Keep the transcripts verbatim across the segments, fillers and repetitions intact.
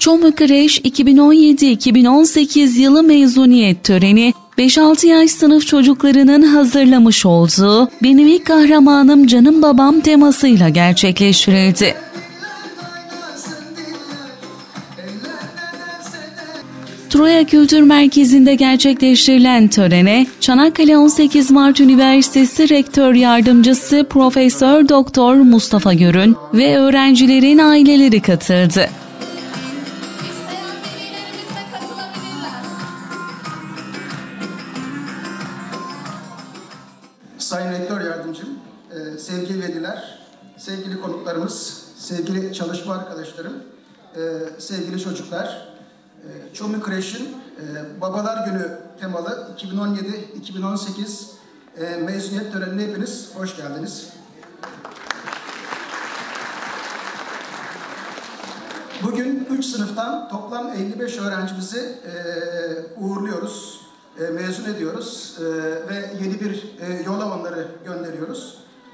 Çomu Kreş iki bin on yedi iki bin on sekiz yılı mezuniyet töreni beş altı yaş sınıf çocuklarının hazırlamış olduğu "Benim ilk kahramanım canım babam" temasıyla gerçekleştirildi. Troya Kültür Merkezi'nde gerçekleştirilen törene Çanakkale on sekiz Mart Üniversitesi Rektör Yardımcısı Profesör Doktor Mustafa Görün ve öğrencilerin aileleri katıldı. Sayın Rektör Yardımcım, sevgili veliler, sevgili konuklarımız, sevgili çalışma arkadaşlarım, sevgili çocuklar, Çomu Kreş'in Babalar Günü temalı iki bin on yedi iki bin on sekiz mezuniyet törenine hepiniz hoş geldiniz. Bugün üç sınıftan toplam elli beş öğrencimizi uğurluyoruz, mezun ediyoruz ve yeni bir yola onları gönderiyoruz.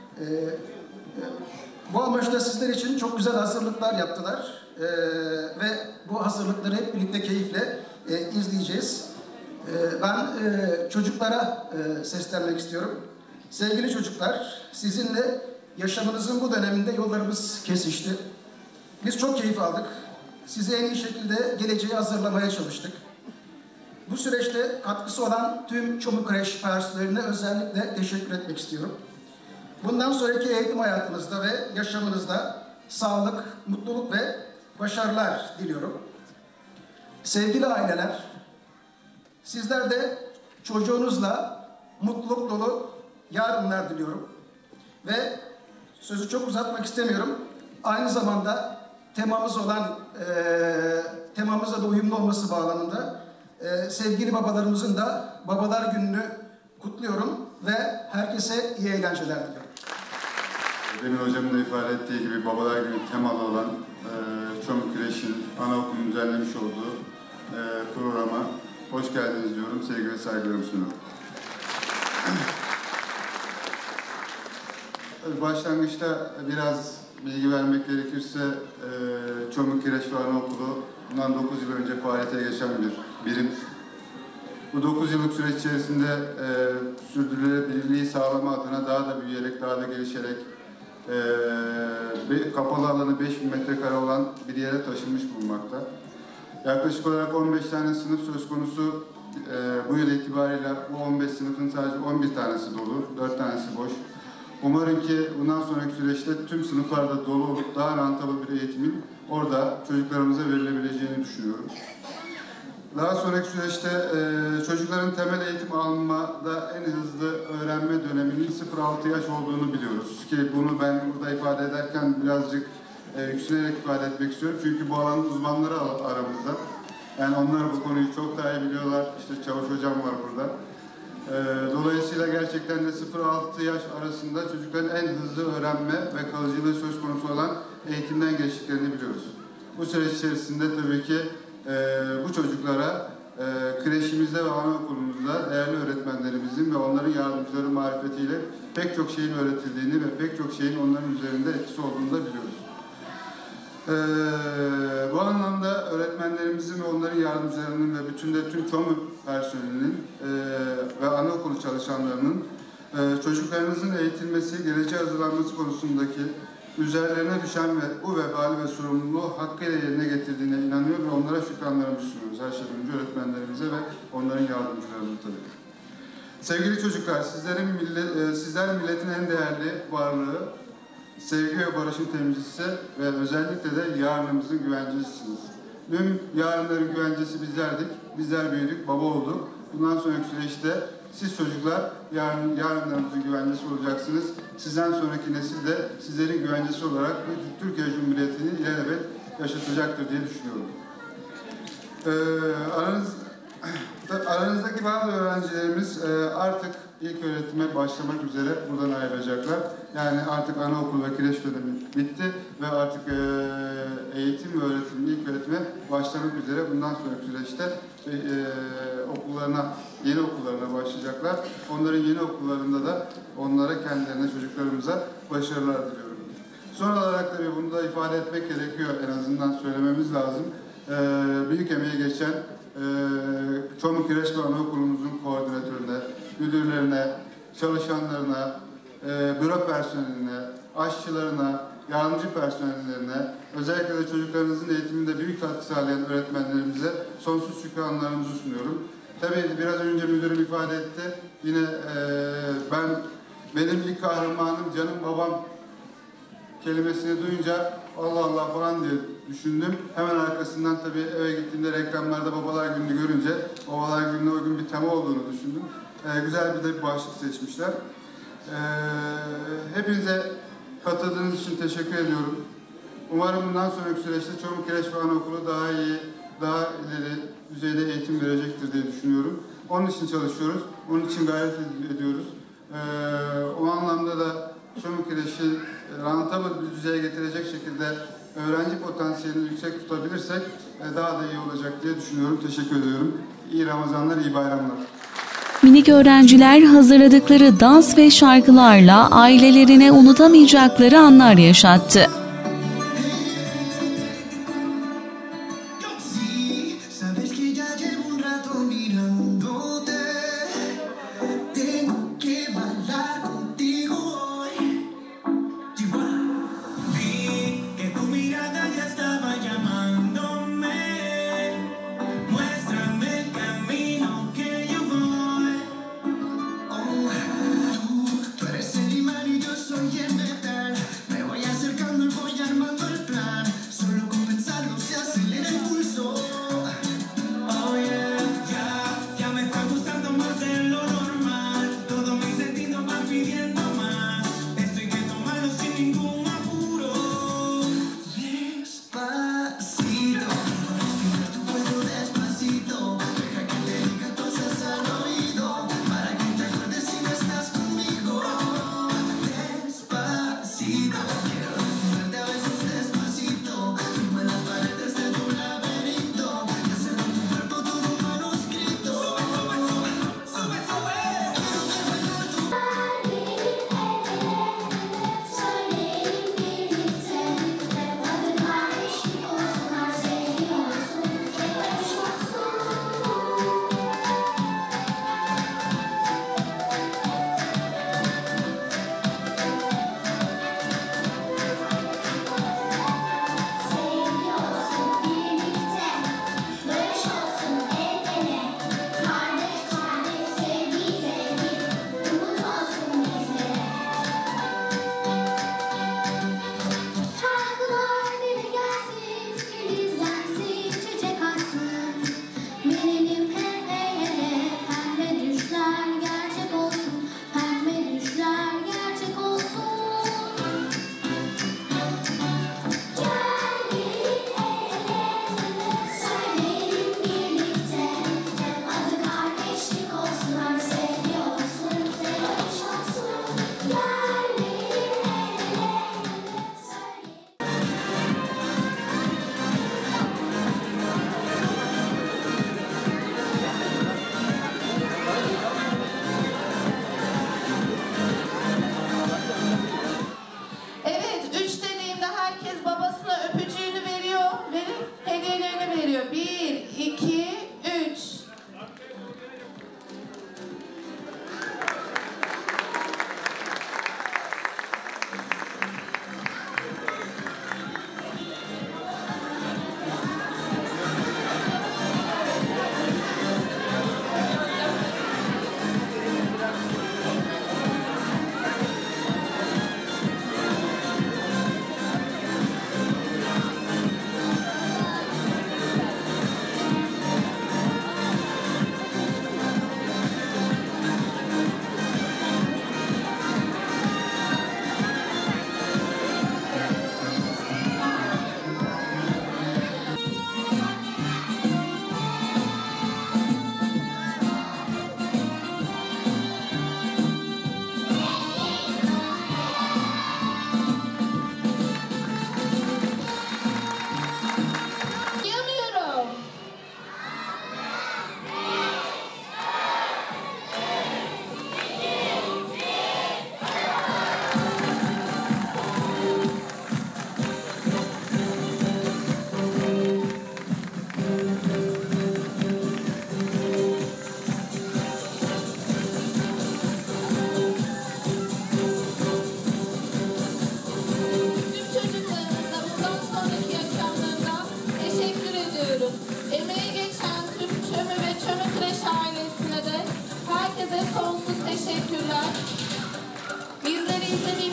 Bu amaçla sizler için çok güzel hazırlıklar yaptılar ve bu hazırlıkları hep birlikte keyifle izleyeceğiz. Ben çocuklara seslenmek istiyorum. Sevgili çocuklar, sizinle yaşamınızın bu döneminde yollarımız kesişti. Biz çok keyif aldık. Sizi en iyi şekilde geleceğe hazırlamaya çalıştık. Bu süreçte katkısı olan tüm Çomu Kreş personeline özellikle teşekkür etmek istiyorum. Bundan sonraki eğitim hayatınızda ve yaşamınızda sağlık, mutluluk ve başarılar diliyorum. Sevgili aileler, sizler de çocuğunuzla mutluluk dolu yarınlar diliyorum. Ve sözü çok uzatmak istemiyorum. Aynı zamanda temamız olan, e, temamızla da uyumlu olması bağlamında e, sevgili babalarımızın da Babalar Günü'nü kutluyorum ve herkese iyi eğlenceler diliyorum. Demin hocamın da ifade ettiği gibi Babalar Günü temalı olan e, Çomu Kreş'in anaokulunun düzenlemiş olduğu e, programa hoş geldiniz diyorum. Sevgi ve saygılarımı sunuyorum. Başlangıçta biraz bilgi vermek gerekirse e, Çomu Kreş ve Anaokulu bundan dokuz yıl önce faaliyete geçen bir birim. Bu dokuz yıllık süreç içerisinde e, sürdürülebilirliği sağlama adına daha da büyüyerek, daha da gelişerek e, kapalı alanı beş bin metrekare olan bir yere taşınmış bulunmakta. Yaklaşık olarak on beş tane sınıf söz konusu. E, bu yıl itibariyle bu on beş sınıfın sadece on bir tanesi dolu, dört tanesi boş. Umarım ki bundan sonraki süreçte tüm sınıflarda dolu olup daha rantabıl bir eğitimin orada çocuklarımıza verilebileceğini düşünüyorum. Daha sonraki süreçte e, çocukların temel eğitim almada en hızlı öğrenme döneminin sıfır altı yaş olduğunu biliyoruz. Ki bunu ben burada ifade ederken birazcık e, yükseleerek ifade etmek istiyorum. Çünkü bu alanın uzmanları aramızda. Yani onlar bu konuyu çok daha iyi biliyorlar. İşte Çavuş Hocam var burada. E, dolayısıyla gerçekten de sıfır altı yaş arasında çocukların en hızlı öğrenme ve kalıcılığı söz konusu olan eğitimden geçtiklerini biliyoruz. Bu süreç içerisinde tabii ki Ee, bu çocuklara e, kreşimizde ve anaokulumuzda değerli öğretmenlerimizin ve onların yardımcıları marifetiyle pek çok şeyin öğretildiğini ve pek çok şeyin onların üzerinde etkisi olduğunu da biliyoruz. Ee, bu anlamda öğretmenlerimizin ve onların yardımcılarının ve bütün de tüm Çomu personelinin e, ve anaokulu çalışanlarının e, çocuklarınızın eğitilmesi, geleceğe hazırlanması konusundaki üzerlerine düşen ve bu vebali ve sorumluluğu hakkıyla yerine getirdiğine inanıyor ve onlara şükranlarımızı sunuyoruz. Her şeyden önce öğretmenlerimize ve onların yardımcılarına tabii. Sevgili çocuklar, sizlerin millet, sizler milletin en değerli varlığı, sevgi ve barışın temsilcisi ve özellikle de yarınımızın güvencecisiniz. Dün yarınların güvencesi bizlerdik, bizler büyüdük, baba olduk. Bundan sonraki süreçte siz çocuklar yarın, yarınlarımızın güvencesi olacaksınız. Sizden sonraki nesil de sizlerin güvencesi olarak Türkiye Cumhuriyeti'ni ilelebet yaşatacaktır diye düşünüyorum. Ee, aranız, aranızdaki bazı öğrencilerimiz e, artık ilk öğretime başlamak üzere buradan ayrılacaklar. Yani artık anaokul ve kreş dönemi bitti ve artık e, eğitim ve öğretim, ilk öğretime başlamak üzere bundan sonraki süreçte e, e, okullarına, yeni okullarına başlayacaklar. Onların yeni okullarında da onlara, kendilerine, çocuklarımıza başarılar diliyorum. Son olarak tabii bunu da ifade etmek gerekiyor, en azından söylememiz lazım. e, büyük emeği geçen e, Çorlu Kireç ve Anaokulumuzun koordinatörüne, müdürlerine, çalışanlarına, e, büro personeline, aşçılarına, yardımcı personellerine, özellikle de çocuklarınızın eğitiminde büyük katkı sağlayan öğretmenlerimize sonsuz şükranlarımızı sunuyorum. Tabii biraz önce müdürüm ifade etti. Yine e, ben, benim ilk kahramanım canım babam kelimesini duyunca Allah Allah falan diye düşündüm. Hemen arkasından tabii eve gittiğimde reklamlarda Babalar Günü'nü görünce Babalar Günü'ne o gün bir tema olduğunu düşündüm. E, güzel bir de bir başlık seçmişler. E, hepinize katıldığınız için teşekkür ediyorum. Umarım bundan sonraki süreçte Çorlu Kireç ve Anaokulu daha iyi, daha ileri düzeyde eğitim verecektir diye düşünüyorum. Onun için çalışıyoruz, onun için gayret ediyoruz. Ee, o anlamda da Çorlu Kireç'i rentable bir düzeye getirecek şekilde öğrenci potansiyelini yüksek tutabilirsek daha da iyi olacak diye düşünüyorum. Teşekkür ediyorum. İyi Ramazanlar, iyi bayramlar. Minik öğrenciler hazırladıkları dans ve şarkılarla ailelerine unutamayacakları anlar yaşattı. Soy el metal, me voy acercando el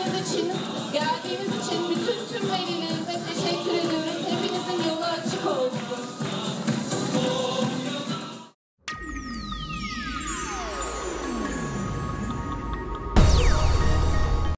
İkiniz de Çin